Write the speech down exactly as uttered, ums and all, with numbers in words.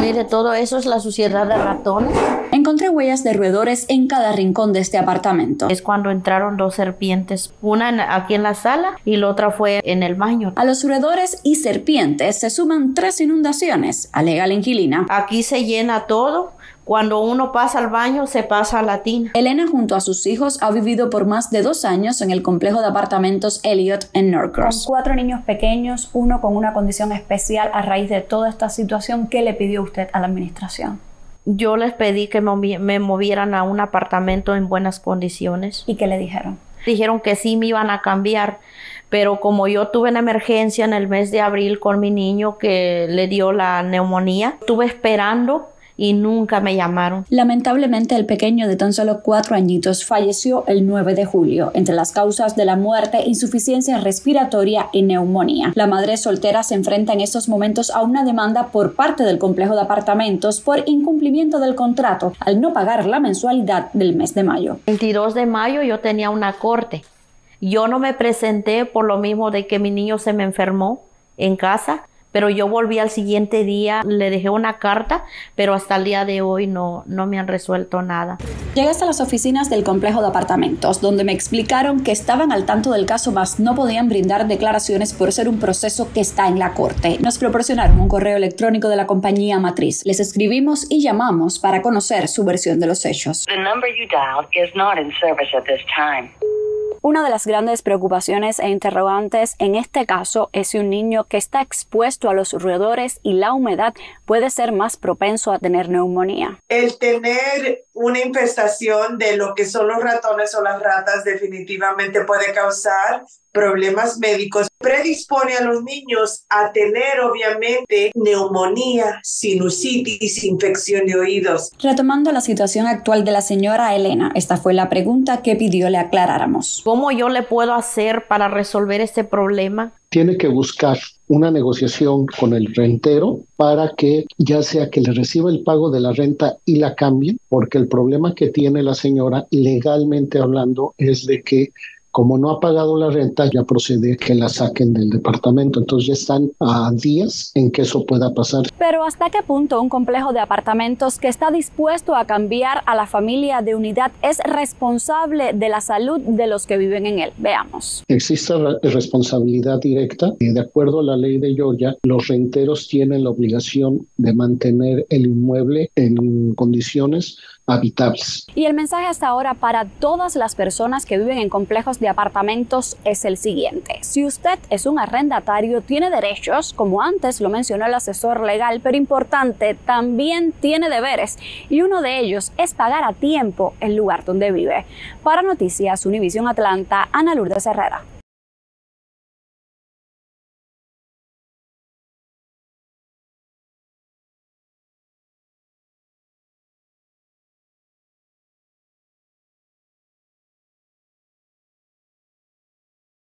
Mire, todo eso es la suciedad de ratones. Encontré huellas de roedores en cada rincón de este apartamento. Es cuando entraron dos serpientes, una en, aquí en la sala y la otra fue en el baño. A los roedores y serpientes se suman tres inundaciones, alega la inquilina. Aquí se llena todo. Cuando uno pasa al baño, se pasa a la tina. Elena, junto a sus hijos, ha vivido por más de dos años en el complejo de apartamentos Elliott en Norcross. Con cuatro niños pequeños, uno con una condición especial a raíz de toda esta situación, ¿qué le pidió usted a la administración? Yo les pedí que me movieran a un apartamento en buenas condiciones. ¿Y qué le dijeron? Dijeron que sí me iban a cambiar, pero como yo tuve una emergencia en el mes de abril con mi niño que le dio la neumonía, estuve esperando y nunca me llamaron. Lamentablemente, el pequeño de tan solo cuatro añitos falleció el nueve de julio. Entre las causas de la muerte, insuficiencia respiratoria y neumonía. La madre soltera se enfrenta en estos momentos a una demanda por parte del complejo de apartamentos por incumplimiento del contrato al no pagar la mensualidad del mes de mayo. El veintidós de mayo yo tenía una corte. Yo no me presenté por lo mismo de que mi niño se me enfermó en casa. Pero yo volví al siguiente día, le dejé una carta, pero hasta el día de hoy no, no me han resuelto nada. Llegué hasta las oficinas del complejo de apartamentos, donde me explicaron que estaban al tanto del caso, mas no podían brindar declaraciones por ser un proceso que está en la corte. Nos proporcionaron un correo electrónico de la compañía matriz. Les escribimos y llamamos para conocer su versión de los hechos. The number you dialed is not in service at this time. Una de las grandes preocupaciones e interrogantes en este caso es si un niño que está expuesto a los roedores y la humedad puede ser más propenso a tener neumonía. El tener una infestación de lo que son los ratones o las ratas definitivamente puede causar problemas médicos. Predispone a los niños a tener obviamente neumonía, sinusitis, infección de oídos. Retomando la situación actual de la señora Elena, esta fue la pregunta que pidió le aclaráramos. ¿Cómo yo le puedo hacer para resolver este problema? Tiene que buscar una negociación con el rentero para que ya sea que le reciba el pago de la renta y la cambie, porque el problema que tiene la señora legalmente hablando es de que como no ha pagado la renta, ya procede que la saquen del departamento. Entonces ya están a días en que eso pueda pasar. Pero ¿hasta qué punto un complejo de apartamentos que está dispuesto a cambiar a la familia de unidad es responsable de la salud de los que viven en él? Veamos. Existe responsabilidad directa. De acuerdo a la ley de Georgia, los renteros tienen la obligación de mantener el inmueble en condiciones habitables. Y el mensaje hasta ahora para todas las personas que viven en complejos de apartamentos es el siguiente. Si usted es un arrendatario, tiene derechos, como antes lo mencionó el asesor legal, pero importante, también tiene deberes. Y uno de ellos es pagar a tiempo el lugar donde vive. Para Noticias Univisión Atlanta, Ana Lourdes Herrera.